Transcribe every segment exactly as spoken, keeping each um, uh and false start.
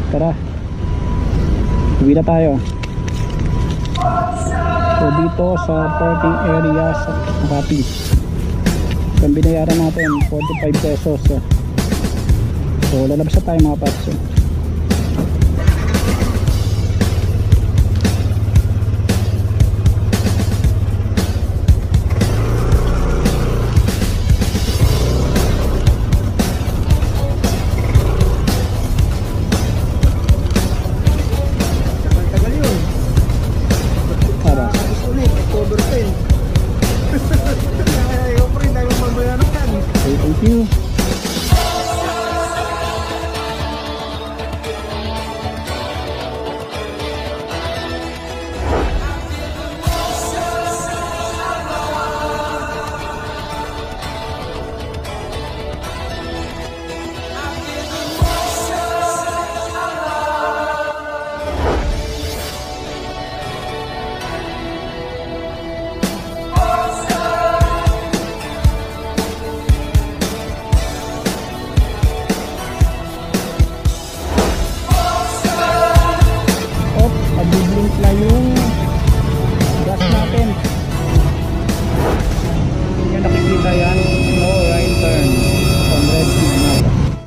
Tara, uwi na tayo. So dito sa parking area sa Makati, kung binayaran natin forty-five pesos. So lalabas na tayo mga paps. Thank you. Na yung gas natin. Hindi nyo nakikita yan. No right turn on red signal.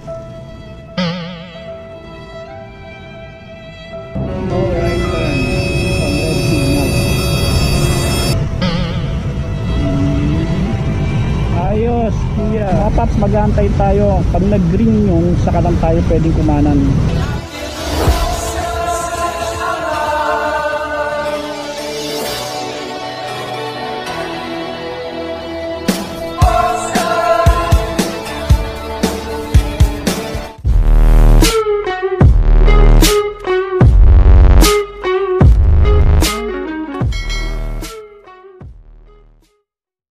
No right turn on red signal. hmm. Ayos kuya. Mga paps, mag-aantay tayo. Pag nag green yung saka lang tayo pwedeng kumanan.